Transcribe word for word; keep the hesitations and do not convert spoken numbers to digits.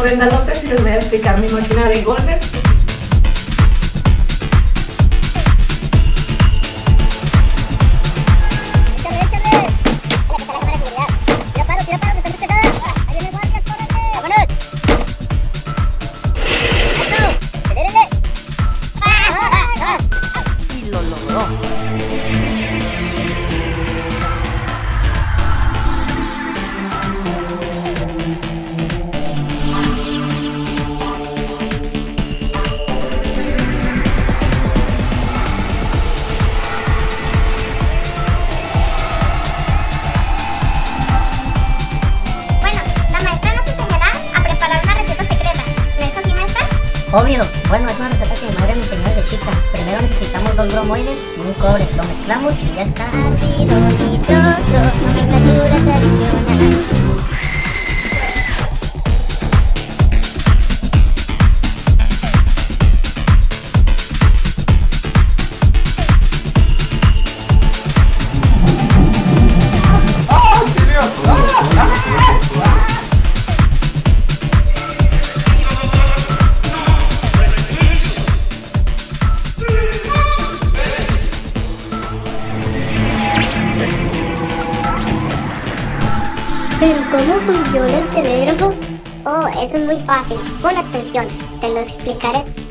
Brenda López y les voy a explicar mi máquina de golpe. Y lo logró. Obvio, bueno, es una receta que mi madre me enseñó desde chica. Primero necesitamos dos bromoides y un cobre, lo mezclamos y ya está. Así bonito, nomenclatura tradicional. ¿Pero cómo funciona el telégrafo? Oh, eso es muy fácil. Pon atención, te lo explicaré.